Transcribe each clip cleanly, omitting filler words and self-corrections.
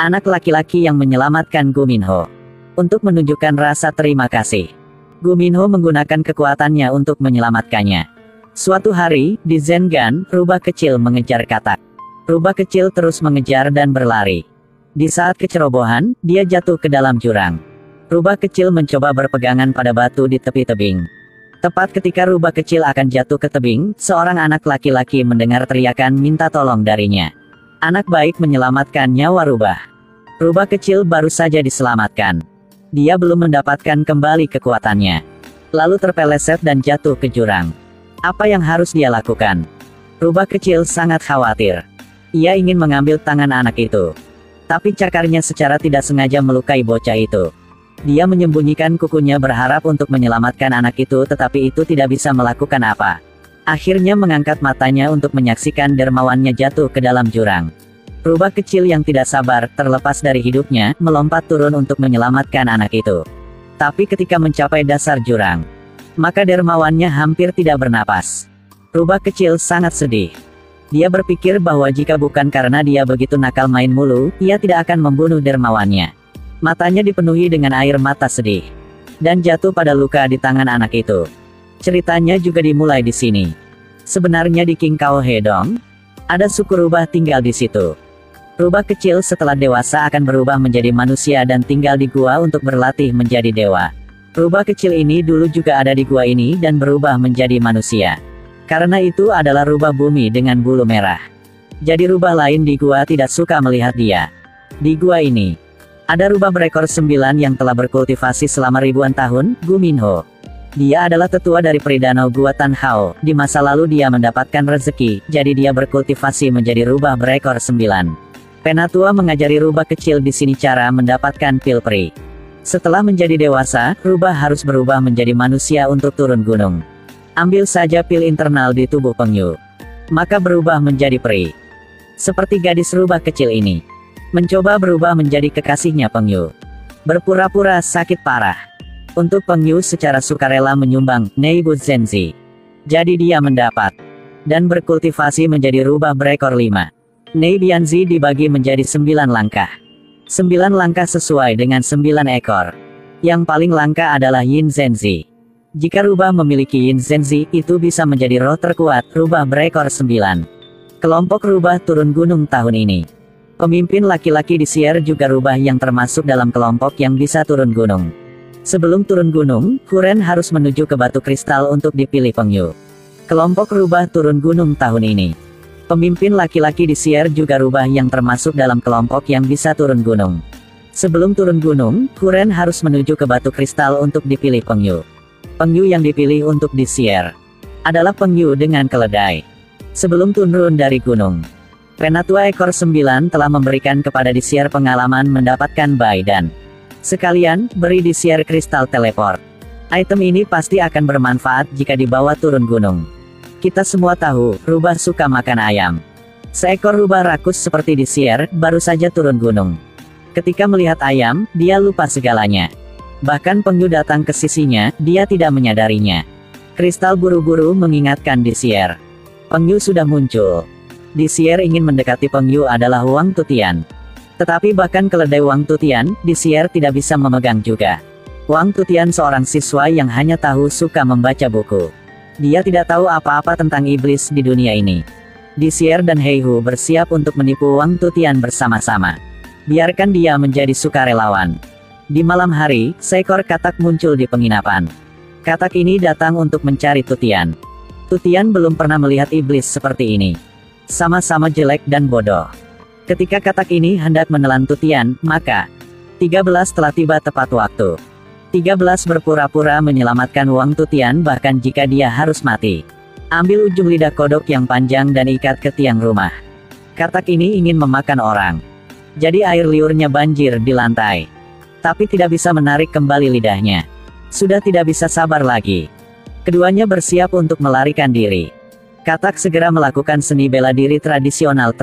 anak laki-laki yang menyelamatkan Gu Minho. Untuk menunjukkan rasa terima kasih, Gu Minho menggunakan kekuatannya untuk menyelamatkannya. Suatu hari, di Zengan, rubah kecil mengejar katak. Rubah kecil terus mengejar dan berlari. Di saat kecerobohan, dia jatuh ke dalam jurang. Rubah kecil mencoba berpegangan pada batu di tepi tebing. Tepat ketika rubah kecil akan jatuh ke tebing, seorang anak laki-laki mendengar teriakan minta tolong darinya. Anak baik menyelamatkan nyawa rubah. Rubah kecil baru saja diselamatkan. Dia belum mendapatkan kembali kekuatannya. Lalu terpeleset dan jatuh ke jurang. Apa yang harus dia lakukan? Rubah kecil sangat khawatir. Ia ingin mengambil tangan anak itu. Tapi cakarnya secara tidak sengaja melukai bocah itu. Dia menyembunyikan kukunya berharap untuk menyelamatkan anak itu, tetapi itu tidak bisa melakukan apa. Akhirnya mengangkat matanya untuk menyaksikan dermawannya jatuh ke dalam jurang. Rubah kecil yang tidak sabar, terlepas dari hidupnya, melompat turun untuk menyelamatkan anak itu. Tapi ketika mencapai dasar jurang, maka dermawannya hampir tidak bernapas. Rubah kecil sangat sedih. Dia berpikir bahwa jika bukan karena dia begitu nakal main mulu, ia tidak akan membunuh dermawannya. Matanya dipenuhi dengan air mata sedih. Dan jatuh pada luka di tangan anak itu. Ceritanya juga dimulai di sini. Sebenarnya di King Kao Hedong, ada suku rubah tinggal di situ. Rubah kecil setelah dewasa akan berubah menjadi manusia dan tinggal di gua untuk berlatih menjadi dewa. Rubah kecil ini dulu juga ada di gua ini dan berubah menjadi manusia. Karena itu adalah rubah bumi dengan bulu merah. Jadi rubah lain di gua tidak suka melihat dia. Di gua ini, ada rubah berekor 9 yang telah berkultivasi selama ribuan tahun, Gu Minho. Dia adalah tetua dari Peridanau Gua Tan Hao. Di masa lalu dia mendapatkan rezeki, jadi dia berkultivasi menjadi rubah berekor 9. Penatua mengajari rubah kecil di sini cara mendapatkan pil peri. Setelah menjadi dewasa, rubah harus berubah menjadi manusia untuk turun gunung. Ambil saja pil internal di tubuh Pengyu, maka berubah menjadi peri. Seperti gadis rubah kecil ini, mencoba berubah menjadi kekasihnya Pengyu. Berpura-pura sakit parah. Untuk Pengyu secara sukarela menyumbang Neibu Zenzi. Jadi dia mendapat dan berkultivasi menjadi rubah berekor 5. Nei Bianzi dibagi menjadi 9 langkah. 9 langkah sesuai dengan 9 ekor. Yang paling langka adalah Yin Zenzi. Jika rubah memiliki Yin Zenzi, itu bisa menjadi roh terkuat, rubah berekor 9. Kelompok rubah turun gunung tahun ini. Pemimpin laki-laki di Sier juga rubah yang termasuk dalam kelompok yang bisa turun gunung. Sebelum turun gunung, Huren harus menuju ke batu kristal untuk dipilih Pengyu. Kelompok rubah turun gunung tahun ini. Pemimpin laki-laki di Sier juga rubah yang termasuk dalam kelompok yang bisa turun gunung. Sebelum turun gunung, Huren harus menuju ke batu kristal untuk dipilih Pengyu. Pengyu yang dipilih untuk di Sier adalah Pengyu dengan keledai. Sebelum turun dari gunung, Penatua ekor 9 telah memberikan kepada di Sier pengalaman mendapatkan Bai dan sekalian, beri di Sier kristal teleport. Item ini pasti akan bermanfaat jika dibawa turun gunung. Kita semua tahu, rubah suka makan ayam. Seekor rubah rakus seperti di Sier, baru saja turun gunung. Ketika melihat ayam, dia lupa segalanya. Bahkan Pengyu datang ke sisinya, dia tidak menyadarinya. Kristal buru-buru mengingatkan di Sier. Pengyu sudah muncul. Di Sier ingin mendekati Pengyu adalah Wang Tutian. Tetapi bahkan keledai Wang Tutian, di Sier tidak bisa memegang juga. Wang Tutian seorang siswa yang hanya tahu suka membaca buku. Dia tidak tahu apa-apa tentang iblis di dunia ini. Di Sier dan Heihu bersiap untuk menipu Wang Tutian bersama-sama. Biarkan dia menjadi sukarelawan. Di malam hari, seekor katak muncul di penginapan. Katak ini datang untuk mencari Tutian. Tutian belum pernah melihat iblis seperti ini. Sama-sama jelek dan bodoh. Ketika katak ini hendak menelan Tutian, maka 13 telah tiba tepat waktu. 13 berpura-pura menyelamatkan Wang Tutian bahkan jika dia harus mati. Ambil ujung lidah kodok yang panjang dan ikat ke tiang rumah. Katak ini ingin memakan orang. Jadi air liurnya banjir di lantai. Tapi tidak bisa menarik kembali lidahnya. Sudah tidak bisa sabar lagi. Keduanya bersiap untuk melarikan diri. Katak segera melakukan seni bela diri tradisional.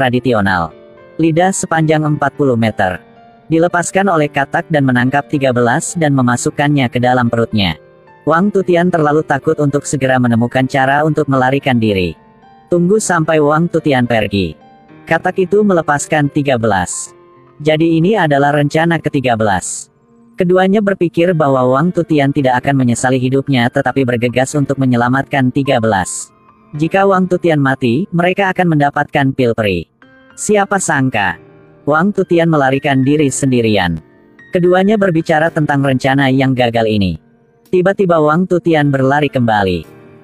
Lidah sepanjang 40 meter. Dilepaskan oleh katak dan menangkap 13 dan memasukkannya ke dalam perutnya. Wang Tutian terlalu takut untuk segera menemukan cara untuk melarikan diri. Tunggu sampai Wang Tutian pergi. Katak itu melepaskan 13. Jadi ini adalah rencana ke-13. Keduanya berpikir bahwa Wang Tutian tidak akan menyesali hidupnya tetapi bergegas untuk menyelamatkan 13. Jika Wang Tutian mati, mereka akan mendapatkan pil peri. Siapa sangka, Wang Tutian melarikan diri sendirian. Keduanya berbicara tentang rencana yang gagal ini. Tiba-tiba Wang Tutian berlari kembali.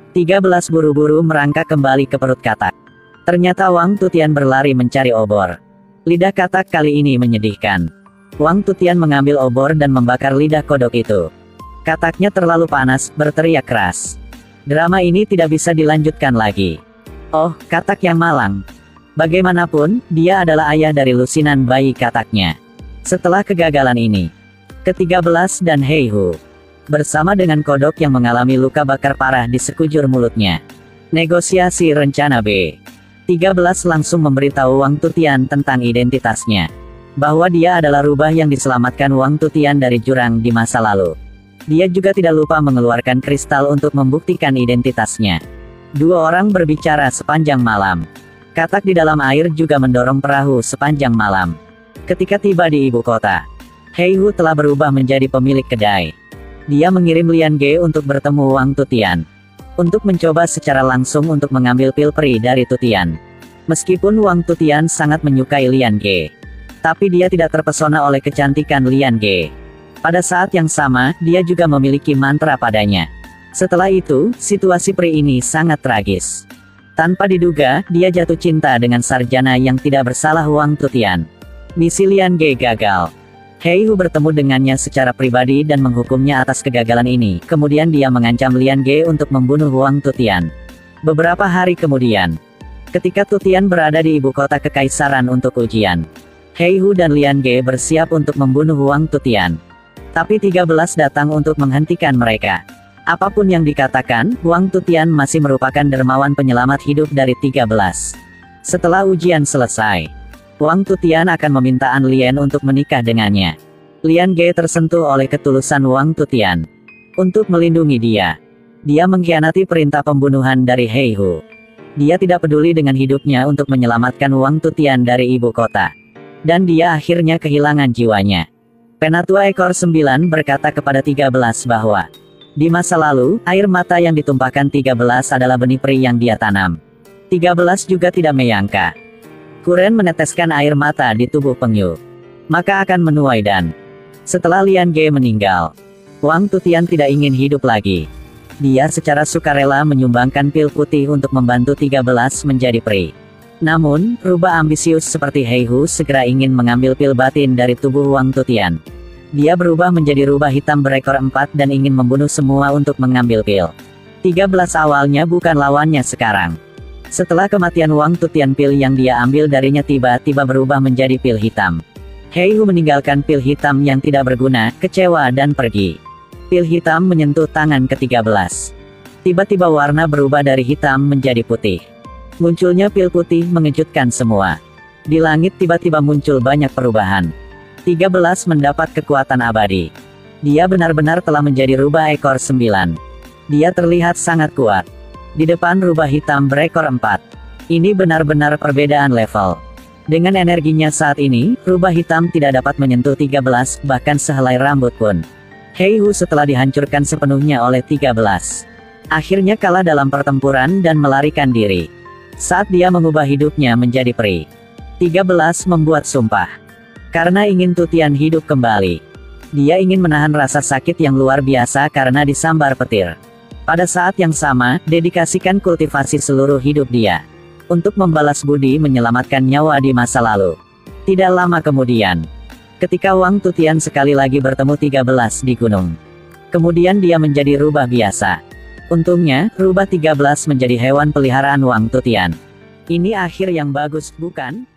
13 buru-buru merangkak kembali ke perut katak. Ternyata Wang Tutian berlari mencari obor. Lidah katak kali ini menyedihkan. Wang Tutian mengambil obor dan membakar lidah kodok itu. Kataknya terlalu panas, berteriak keras. Drama ini tidak bisa dilanjutkan lagi. Oh, katak yang malang. Bagaimanapun, dia adalah ayah dari lusinan bayi kataknya. Setelah kegagalan ini, ke-13 dan Heihu, bersama dengan kodok yang mengalami luka bakar parah di sekujur mulutnya. Negosiasi rencana B. 13 langsung memberitahu Wang Tutian tentang identitasnya. Bahwa dia adalah rubah yang diselamatkan Wang Tutian dari jurang di masa lalu. Dia juga tidak lupa mengeluarkan kristal untuk membuktikan identitasnya. Dua orang berbicara sepanjang malam. Katak di dalam air juga mendorong perahu sepanjang malam. Ketika tiba di ibu kota, Heihu telah berubah menjadi pemilik kedai. Dia mengirim Lian Ge untuk bertemu Wang Tutian. Untuk mencoba secara langsung untuk mengambil pil peri dari Tutian. Meskipun Wang Tutian sangat menyukai Lian Ge, tapi dia tidak terpesona oleh kecantikan Lian Ge. Pada saat yang sama, dia juga memiliki mantra padanya. Setelah itu, situasi peri ini sangat tragis. Tanpa diduga, dia jatuh cinta dengan sarjana yang tidak bersalah Wang Tutian. Misi Lian Ge gagal. Heihu bertemu dengannya secara pribadi dan menghukumnya atas kegagalan ini. Kemudian dia mengancam Lian Ge untuk membunuh Wang Tutian. Beberapa hari kemudian, ketika Tutian berada di ibu kota kekaisaran untuk ujian, Heihu dan Lian Ge bersiap untuk membunuh Wang Tutian. Tapi 13 datang untuk menghentikan mereka. Apapun yang dikatakan, Wang Tutian masih merupakan dermawan penyelamat hidup dari 13. Setelah ujian selesai, Wang Tutian akan meminta An Lian untuk menikah dengannya. Lian Ge tersentuh oleh ketulusan Wang Tutian. Untuk melindungi dia, dia mengkhianati perintah pembunuhan dari Heihu. Dia tidak peduli dengan hidupnya untuk menyelamatkan Wang Tutian dari ibu kota. Dan dia akhirnya kehilangan jiwanya. Penatua ekor 9 berkata kepada 13 bahwa di masa lalu, air mata yang ditumpahkan 13 adalah benih peri yang dia tanam. 13 juga tidak menyangka Kuren meneteskan air mata di tubuh Pengyu, maka akan menuai dan setelah Lian Ge meninggal, Wang Tutian tidak ingin hidup lagi. Dia secara sukarela menyumbangkan pil putih untuk membantu 13 menjadi peri. Namun, rubah ambisius seperti Heihu segera ingin mengambil pil batin dari tubuh Wang Tutian. Dia berubah menjadi rubah hitam berekor 4 dan ingin membunuh semua untuk mengambil pil. 13 awalnya bukan lawannya sekarang. Setelah kematian Wang Tutian, pil yang dia ambil darinya tiba-tiba berubah menjadi pil hitam. Heihu meninggalkan pil hitam yang tidak berguna, kecewa dan pergi. Pil hitam menyentuh tangan ke-13. Tiba-tiba warna berubah dari hitam menjadi putih. Munculnya pil putih mengejutkan semua. Di langit tiba-tiba muncul banyak perubahan. 13 mendapat kekuatan abadi. Dia benar-benar telah menjadi rubah ekor 9. Dia terlihat sangat kuat. Di depan rubah hitam berekor 4. Ini benar-benar perbedaan level. Dengan energinya saat ini, rubah hitam tidak dapat menyentuh 13, bahkan sehelai rambut pun. Heihu setelah dihancurkan sepenuhnya oleh 13. Akhirnya kalah dalam pertempuran dan melarikan diri. Saat dia mengubah hidupnya menjadi peri, 13 membuat sumpah. Karena ingin Tutian hidup kembali. Dia ingin menahan rasa sakit yang luar biasa karena disambar petir. Pada saat yang sama, dedikasikan kultivasi seluruh hidup dia untuk membalas budi menyelamatkan nyawa di masa lalu. Tidak lama kemudian, ketika Wang Tutian sekali lagi bertemu 13 di gunung, kemudian dia menjadi rubah biasa. Untungnya, rubah 13 menjadi hewan peliharaan Wang Tutian. Ini akhir yang bagus, bukan?